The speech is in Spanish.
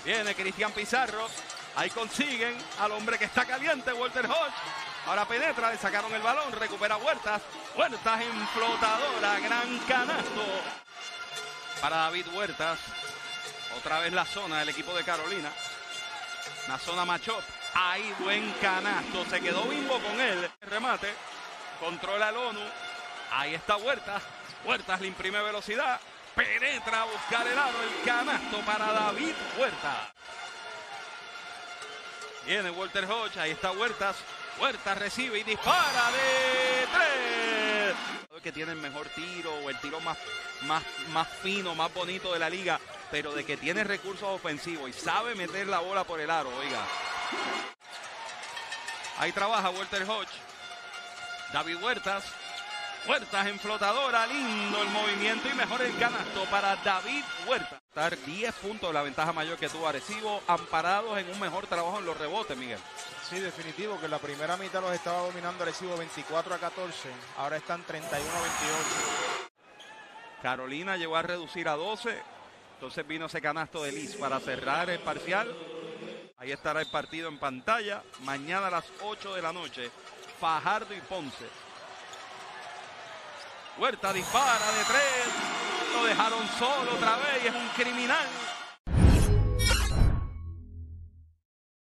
Viene Cristian Pizarro. Ahí consiguen al hombre que está caliente, Walter Hodge. Ahora penetra, le sacaron el balón, recupera Huertas. Huertas en flotadora, gran canasto para David Huertas. Otra vez la zona del equipo de Carolina. Una zona matchup. Ahí buen canasto, se quedó Bimbo con él. El remate, controla el ONU. Ahí está Huertas. Huertas le imprime velocidad. Penetra a buscar el aro, el canasto para David Huertas. Viene Walter Hodge, ahí está Huertas. Huertas recibe y dispara de 3. Que tiene el mejor tiro o el tiro más fino, más bonito de la liga, pero de que tiene recursos ofensivos y sabe meter la bola por el aro, oiga. Ahí trabaja Walter Hodge. David Huertas. Huertas en flotadora, lindo el movimiento y mejor el canasto para David Huertas. Estar 10 puntos la ventaja mayor que tuvo Arecibo, amparados en un mejor trabajo en los rebotes, Miguel. Sí, definitivo, que en la primera mitad los estaba dominando Arecibo 24-14, ahora están 31-28. Carolina llegó a reducir a 12, entonces vino ese canasto de Liz para cerrar el parcial. Ahí estará el partido en pantalla, mañana a las 8 de la noche, Fajardo y Ponce. Huerta dispara de 3, lo dejaron solo otra vez y es un criminal.